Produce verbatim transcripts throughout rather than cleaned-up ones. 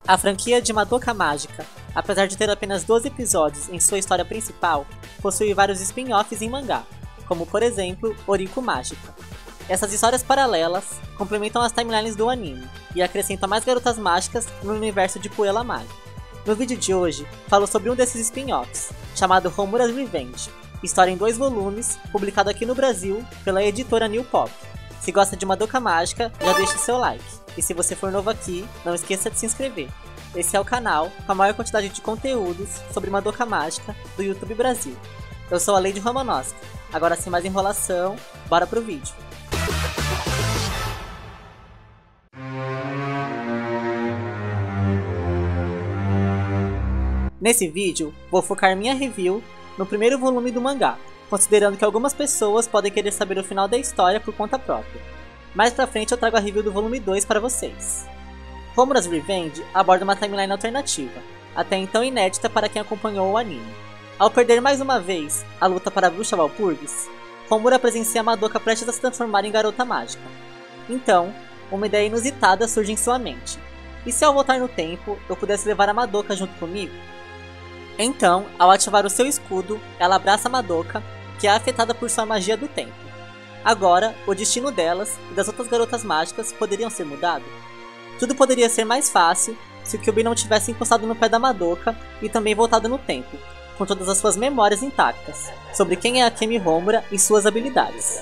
A franquia de Madoka Mágica, apesar de ter apenas doze episódios em sua história principal, possui vários spin-offs em mangá, como por exemplo, Oriko Mágica. Essas histórias paralelas complementam as timelines do anime e acrescentam mais garotas mágicas no universo de Puella Mágica. No vídeo de hoje, falo sobre um desses spin-offs, chamado Homura's Revenge, história em dois volumes, publicado aqui no Brasil pela editora New Pop. Se gosta de Madoka Mágica, já deixe seu like. E se você for novo aqui, não esqueça de se inscrever. Esse é o canal com a maior quantidade de conteúdos sobre Madoka Mágica do YouTube Brasil. Eu sou a Lady Romanowski. Agora sem mais enrolação, bora pro vídeo. Nesse vídeo, vou focar minha review no primeiro volume do mangá, considerando que algumas pessoas podem querer saber o final da história por conta própria. Mais pra frente eu trago a review do volume dois para vocês. Homura's Revenge aborda uma timeline alternativa, até então inédita para quem acompanhou o anime. Ao perder mais uma vez a luta para a bruxa Walpurgis, Homura presencia Madoka prestes a se transformar em garota mágica. Então, uma ideia inusitada surge em sua mente. E se ao voltar no tempo, eu pudesse levar a Madoka junto comigo? Então, ao ativar o seu escudo, ela abraça Madoka, que é afetada por sua magia do tempo. Agora, o destino delas e das outras garotas mágicas poderiam ser mudado? Tudo poderia ser mais fácil se o Kyubey não tivesse encostado no pé da Madoka e também voltado no tempo, com todas as suas memórias intactas, sobre quem é Akemi Homura e suas habilidades.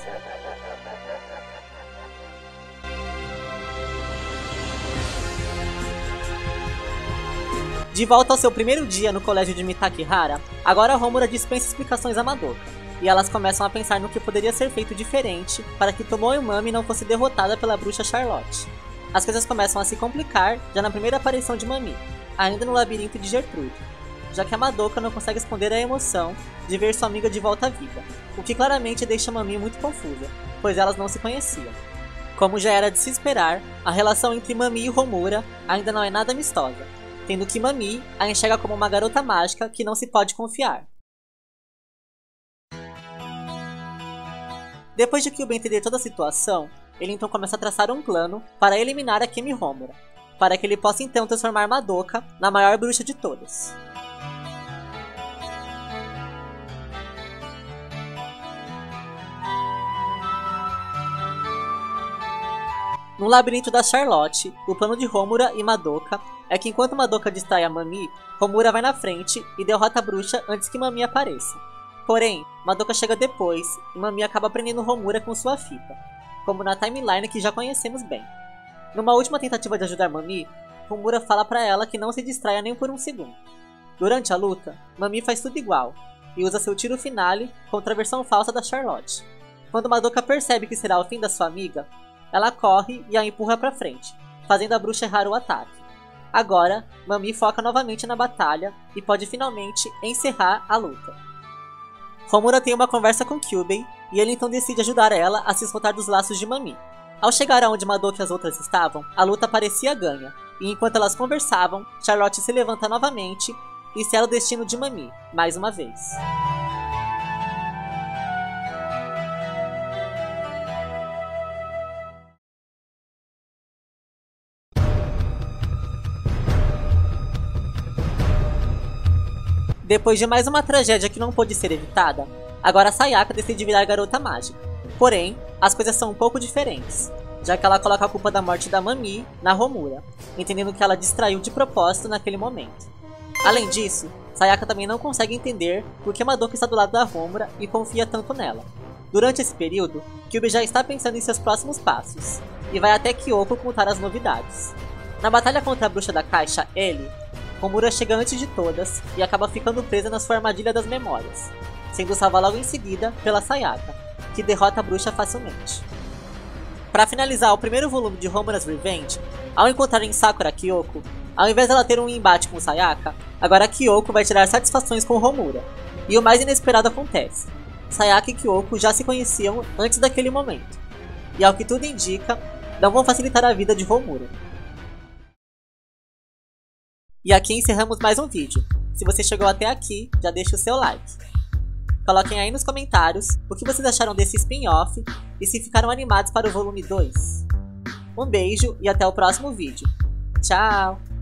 De volta ao seu primeiro dia no colégio de Mitakihara, agora Homura dispensa explicações a Madoka, e elas começam a pensar no que poderia ser feito diferente para que Tomoe não fosse derrotada pela bruxa Charlotte. As coisas começam a se complicar já na primeira aparição de Mami, ainda no labirinto de Gertrude, já que a Madoka não consegue esconder a emoção de ver sua amiga de volta à vida, o que claramente deixa Mami muito confusa, pois elas não se conheciam. Como já era de se esperar, a relação entre Mami e Homura ainda não é nada amistosa, tendo que Mami a enxerga como uma garota mágica que não se pode confiar. Depois de Kyubey entender toda a situação, ele então começa a traçar um plano para eliminar Akemi Homura, para que ele possa então transformar Madoka na maior bruxa de todas. No labirinto da Charlotte, o plano de Homura e Madoka é que enquanto Madoka distrai a Mami, Homura vai na frente e derrota a bruxa antes que Mami apareça. Porém, Madoka chega depois e Mami acaba prendendo Homura com sua fita, como na timeline que já conhecemos bem. Numa última tentativa de ajudar Mami, Homura fala pra ela que não se distraia nem por um segundo. Durante a luta, Mami faz tudo igual e usa seu tiro finale contra a versão falsa da Charlotte. Quando Madoka percebe que será o fim da sua amiga, ela corre e a empurra pra frente, fazendo a bruxa errar o ataque. Agora, Mami foca novamente na batalha e pode finalmente encerrar a luta. Homura tem uma conversa com Kyubey e ele então decide ajudar ela a se soltar dos laços de Mami. Ao chegar aonde Madoka e as outras estavam, a luta parecia ganha, e enquanto elas conversavam, Charlotte se levanta novamente e sela o destino de Mami, mais uma vez. Depois de mais uma tragédia que não pôde ser evitada, agora Sayaka decide virar garota mágica. Porém, as coisas são um pouco diferentes, já que ela coloca a culpa da morte da Mami na Homura, entendendo que ela distraiu de propósito naquele momento. Além disso, Sayaka também não consegue entender por que Madoka está do lado da Homura e confia tanto nela. Durante esse período, Kyubey já está pensando em seus próximos passos, e vai até Kyoko contar as novidades. Na batalha contra a bruxa da caixa, Ellie, Homura chega antes de todas e acaba ficando presa na sua armadilha das memórias, sendo salva logo em seguida pela Sayaka, que derrota a bruxa facilmente. Para finalizar o primeiro volume de Homura's Revenge, ao encontrarem Sakura Kyoko, ao invés dela ter um embate com Sayaka, agora Kyoko vai tirar satisfações com Homura, e o mais inesperado acontece. Sayaka e Kyoko já se conheciam antes daquele momento, e ao que tudo indica, não vão facilitar a vida de Homura. E aqui encerramos mais um vídeo. Se você chegou até aqui, já deixa o seu like. Coloquem aí nos comentários o que vocês acharam desse spin-off e se ficaram animados para o volume dois. Um beijo e até o próximo vídeo. Tchau!